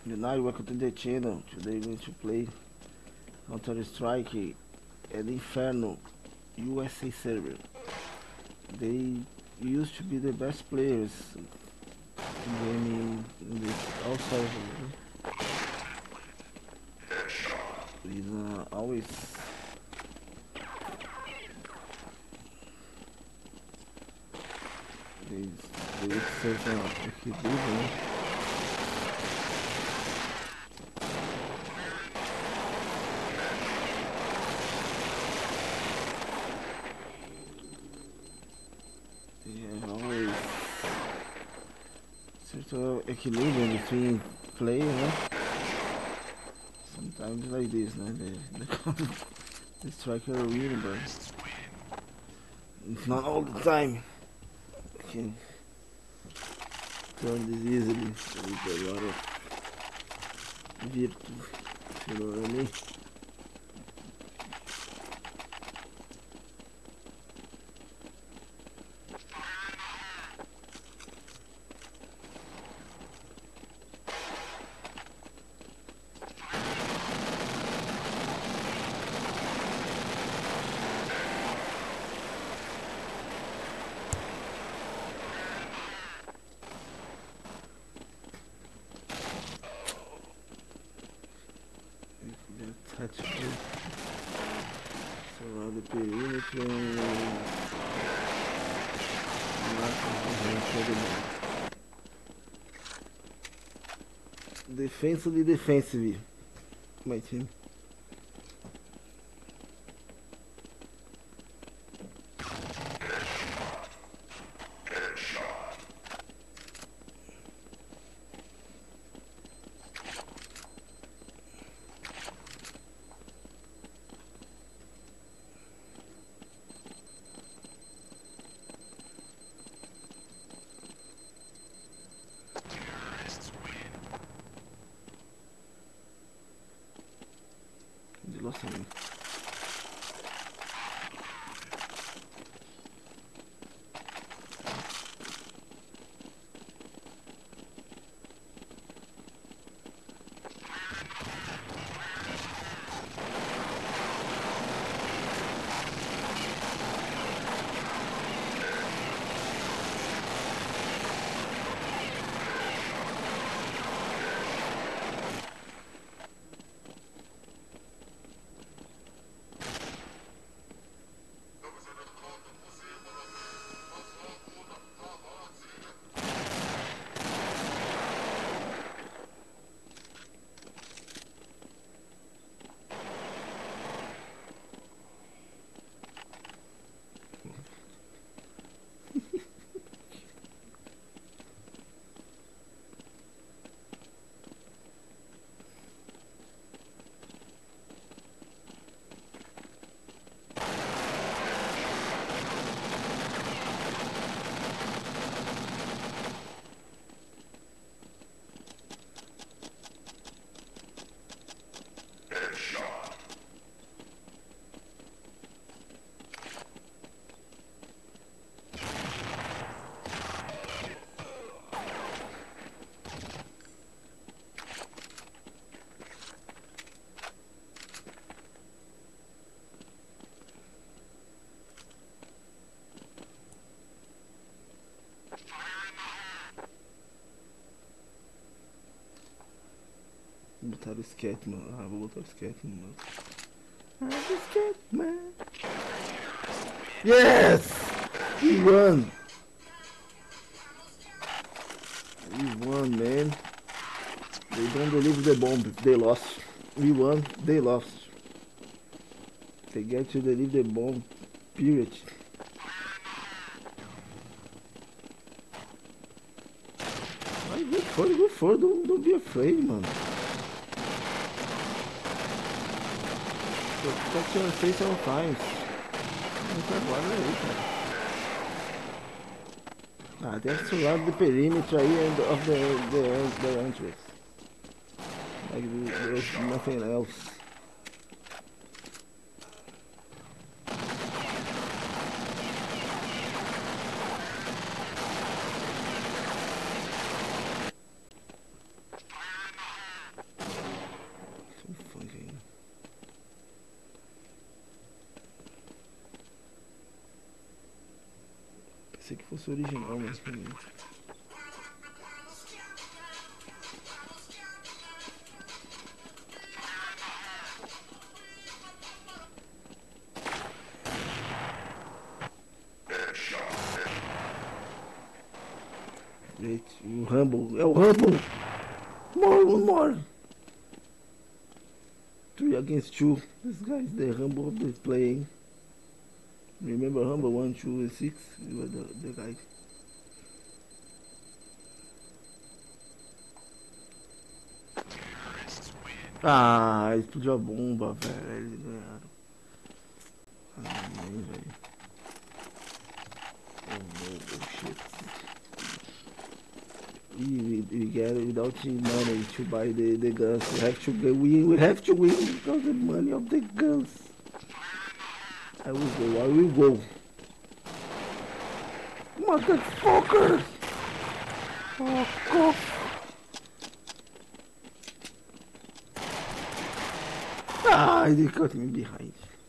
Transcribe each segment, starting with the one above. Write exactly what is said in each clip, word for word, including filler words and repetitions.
United, welcome to the channel. Today we're going to play Counter Strike and Inferno U S A server. They used to be the best players in gaming in this all servers. He's uh, always they they serve uh, equilibrium. So equilibrium between play, né? Sometimes like this, né? The, the, the striker really, but it's not all the time. I can turn this easily with a lot of virtue, you know what I mean? Touch it. Surround the perimeter and defensively defensive, my team. Lost him. Botar o Scatman. Ah, vou botar o Scatman, mano. Ah, o Scatman. Yes! We won! We won, man. They don't deliver the bomb. They lost. We won. They lost. They get to deliver the bomb. Period. Vai, go for it, go for it. Don't, don't be afraid, man. Protect your face all times. Não agora aí, cara. Ah, tem que surround the perimeter aí and of the the the entrance. Like there's nothing else. Pensei que fosse original, mas pra mim. Gente, o Rumble, é o Rumble! More, one more! Three against two. This guy is the Rumble of the playing. Remember Rumble one, two, and six? You were the, the guy. Ah, explodiu a bomba, velho. Eles ganharam. Ah, nem, velho. Oh, no, oh, shit. We, we get it without money to buy the, the guns. We have to win. We have to win because the money of the guns. I will go. I will go. Motherfucker! Fuck off! Ah, they got me behind.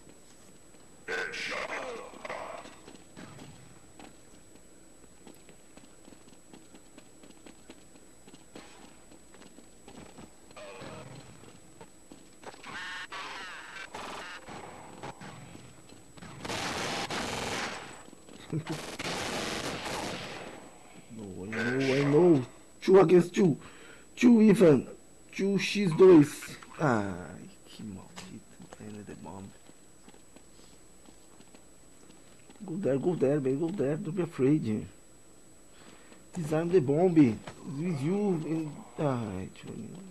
No, I know, I know. Two against two. Two even. Two x dois. Ai, que maldito. Planted the bomb. Go there, go there, baby, go there. Don't be afraid. Disarm the bomb. With you. In... Ai, deixa eu ver.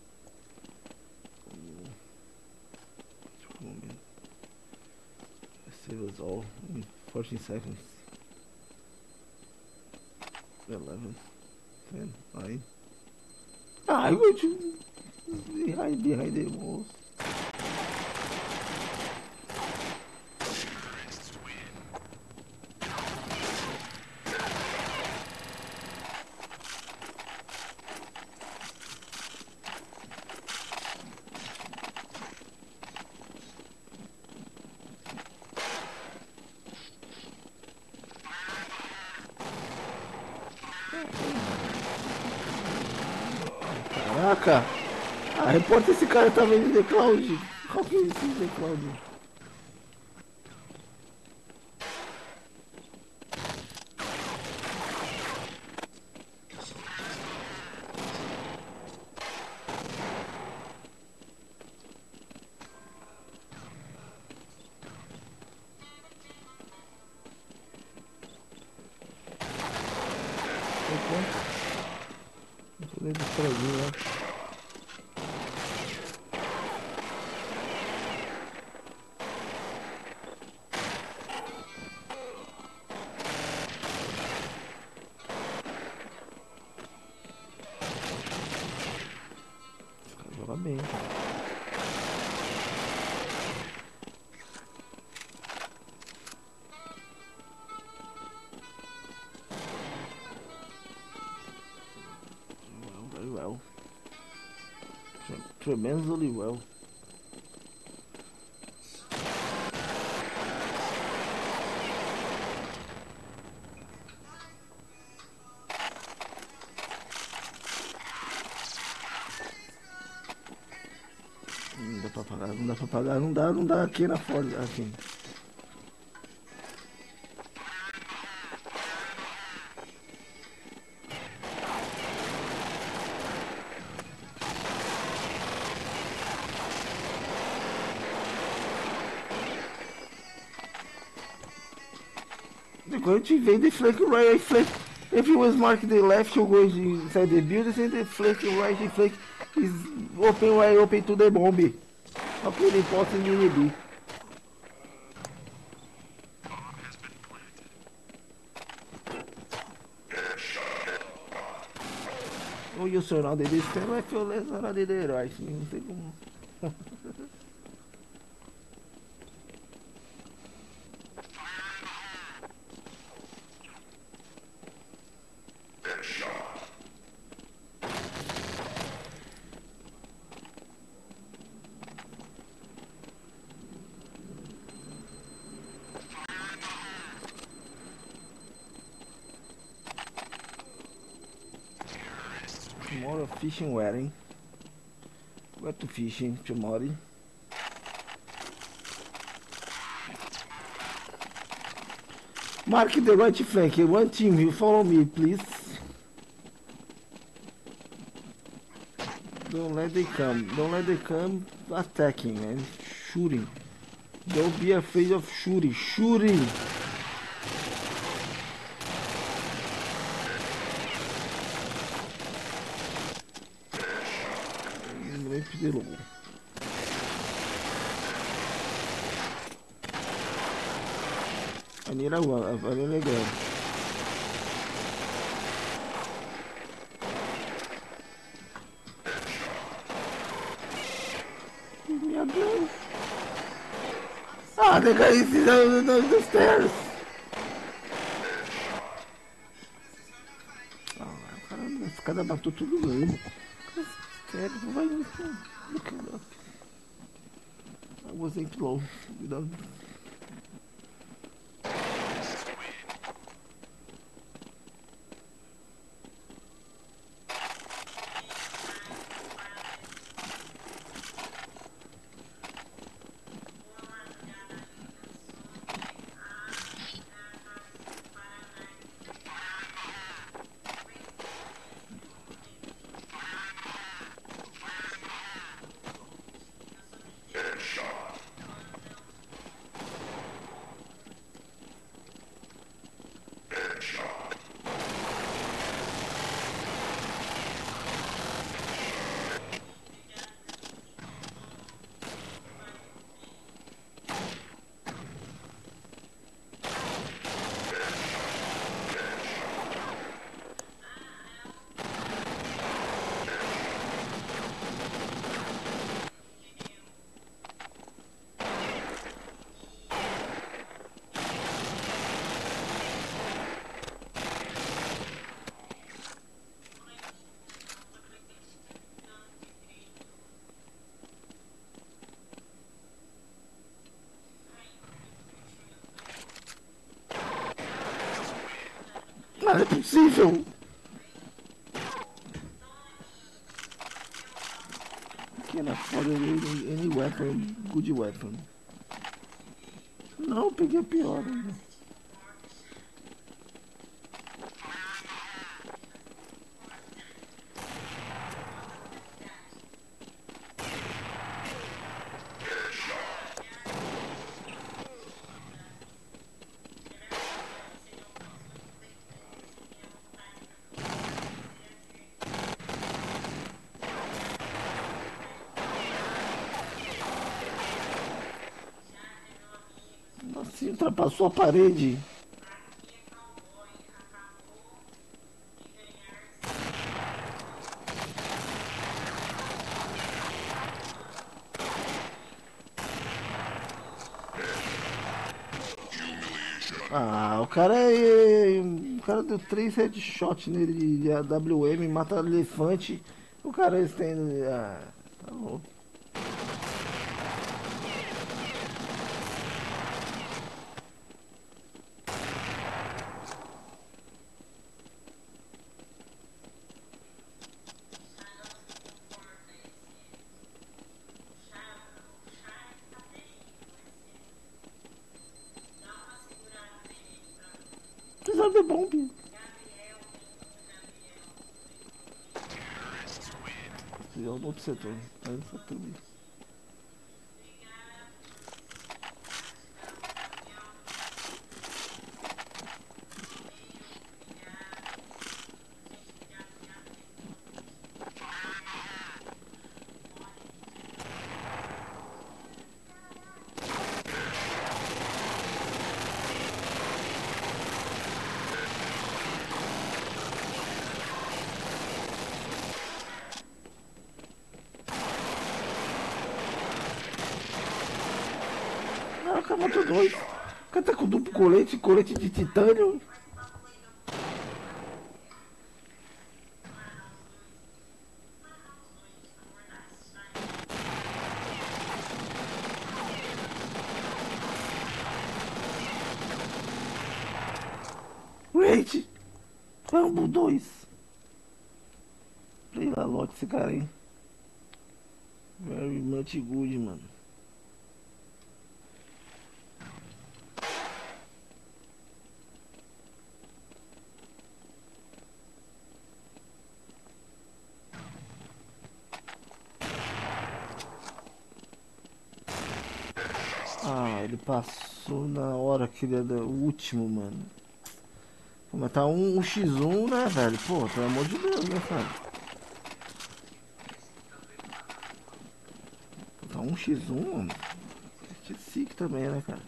Save us all in fourteen seconds. eleven, ten, nine. Ah, I'm going to hide behind the walls. Caraca! Ah, reporta esse cara tá vendo The Cloud. Qual que é esse The Cloud? Não tô nem distraído, né? Joga bem, cara. Well, very well. Tremendously well. Não dá pra pagar, não dá pra pagar, não dá, não dá aqui na Ford, aqui. They're going to invade the flank right, flank. If he was marking the left, you're going inside the buildings and the flank right, the flank is open right, open to the bomb. How can they possibly be? Oh, you surrounded this time, I feel less surrounded the right, não sei como. Tomorrow fishing wedding. Where to fishing tomorrow? Mark the right flank. One team, you follow me, please. Don't let they come. Don't let they come attacking and shooting. Don't be afraid of shooting. Shooting. I need a one. I need a gun. Give me a gun. Ah, the guy is down the, the stairs. Ah, caramba, esse cara matou todo mundo. Sério, não vai look it up. I wasn't low without. Não é possível! Can't afford any, any weapon, good weapon. Não, peguei a pior ainda. Nossa, ultrapassou a parede. Ah, o cara é. O cara deu três headshots nele de A W M, mata elefante. O cara estende. Ah, tá louco. Precisa de bomba. É o outro setor. É o setor. Não, o cara matou dois. O cara tá com duplo colete, colete de titânio. Raid! Rambo dois. play a lot esse cara, hein? Very much good, mano. Ah, ele passou na hora que ele era o último, mano. Pô, mas tá um, um x um, né, velho? Pô, pelo amor de Deus, né, cara? Tá um x um, mano. Que sick também, né, cara?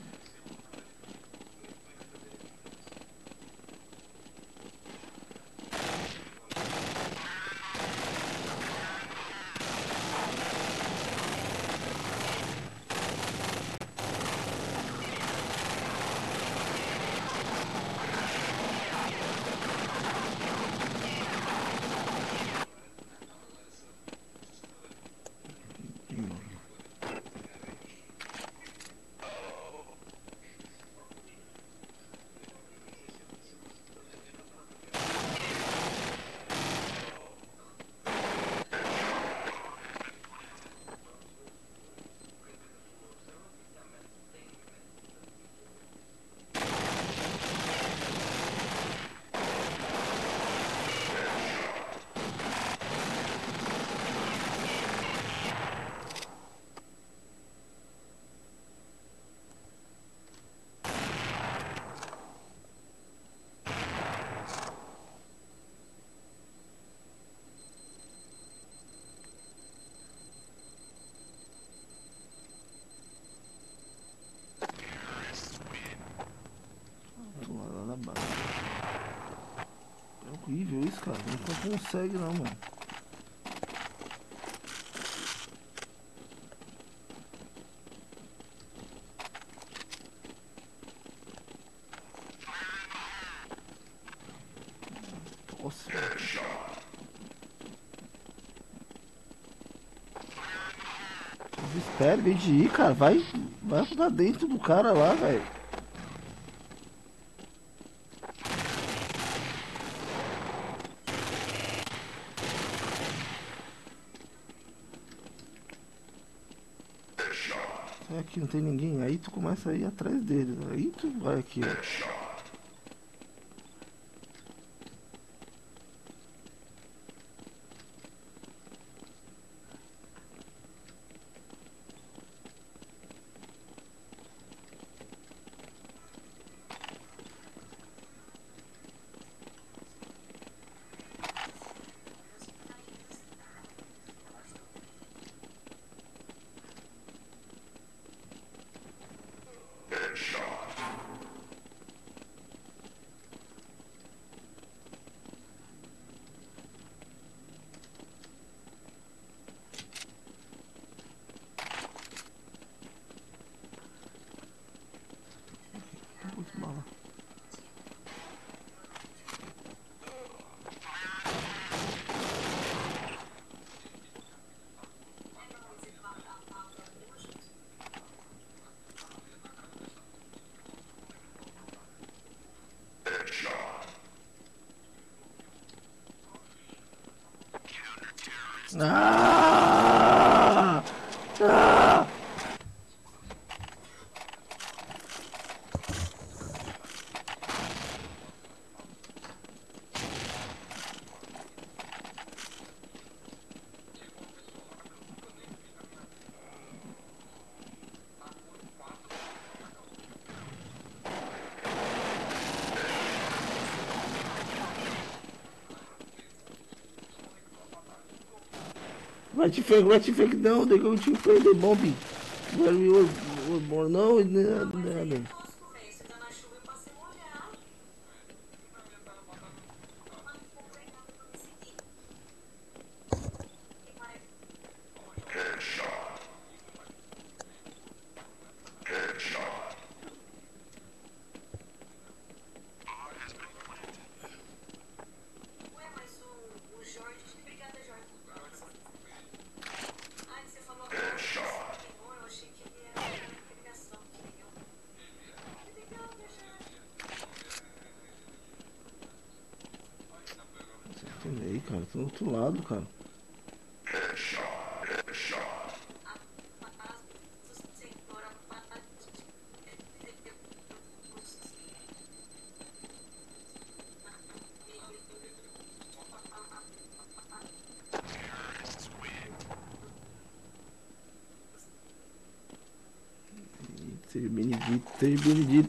É horrível isso, cara. Não consegue não, mano. Nossa. Desespera, em vez de ir, cara. Vai, vai pra dentro do cara lá, velho. É, aqui não tem ninguém, aí tu começa a ir atrás dele, aí tu vai aqui, ó. Muito bala. Ah! Ah! Right fake, right fake, não, they're going to play the bombing. Where we were, were born, no, nada. Aí, cara, tô do outro lado, cara. Seja benedito, seja benedito.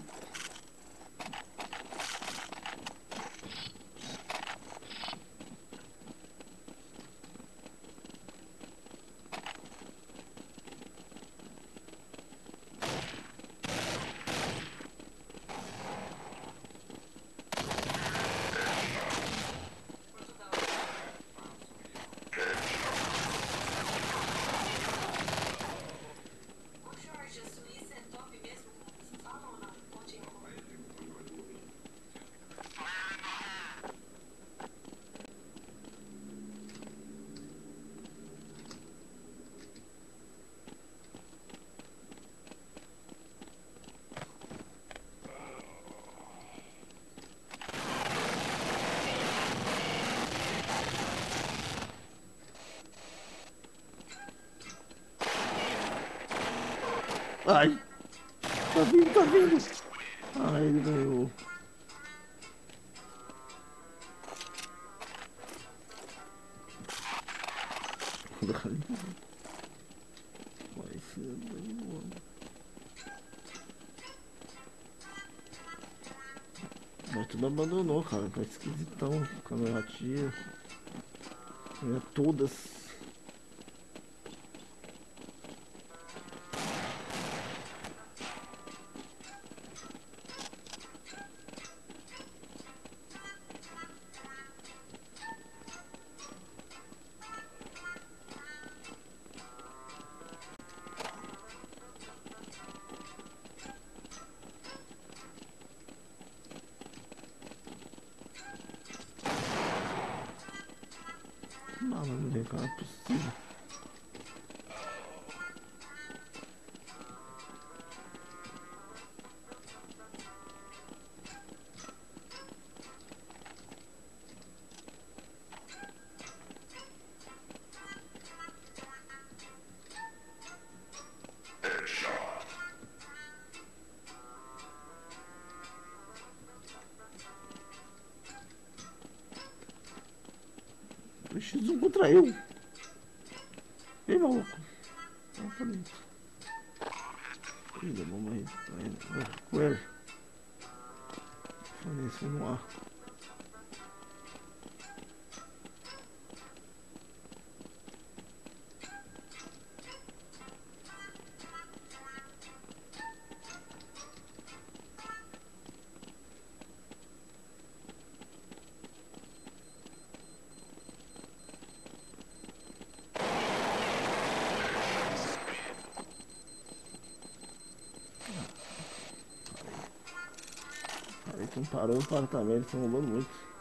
Ai, tá vindo, tá vindo. Ai, ele ganhou. Vai ser de boa. Mas tudo abandonou, cara. Tá esquisitão. Câmera tira. Câmera todas. Malandro, vem cá, não é possível. X um contra eu. Ei, maluco. Não, tá dentro. Filha, vamos aí. Com ele. Falei isso no ar. Aí tu parou o apartamento, tá rolando muito.